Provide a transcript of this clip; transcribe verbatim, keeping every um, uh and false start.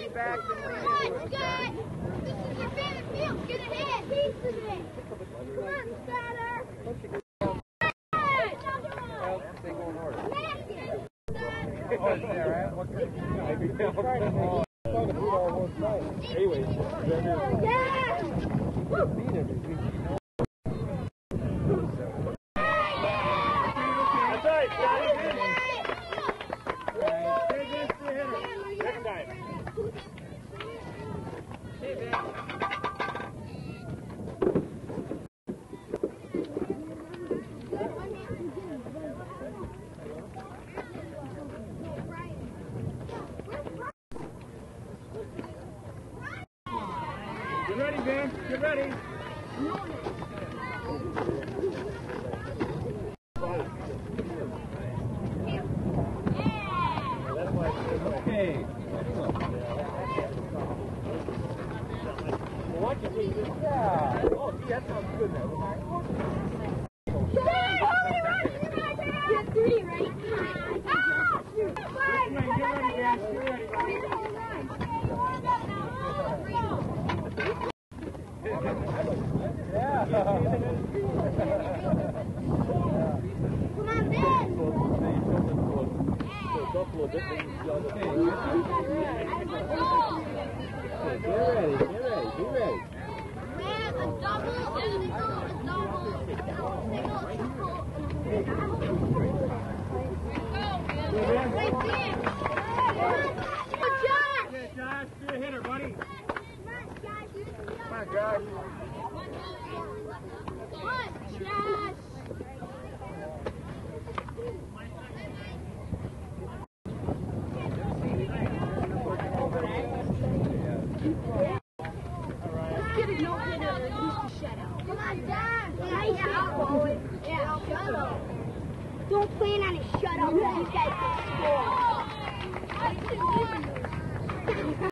lean back and lean into it. This is your favorite field. Get ahead. Piece of it. Come on, starter. Well, they go in order. Smack it. Oh, is that right? What kind of Anyways, Yeah. beat everything. That's right, Johnny. Next time. Hey, man. Get ready, Ben. Get ready. Okay. Well, watch it, please. Yeah. Oh, gee, that sounds good now. Get three, right? Ah! Get ready, Ben. Get ready. Yeah. Come on, Ben. Buffalo bit. Okay. Get ready. Get ready. Get ready. We have a double, a single, a double, a single, a triple. Right there. Good job. Okay, Josh, be a hitter, buddy. Come on, guys. Come on, guys. Come on, Josh. Come on, Don. Nice out, boy. Yeah, shut up. Don't plan on a shutout. You guys can score.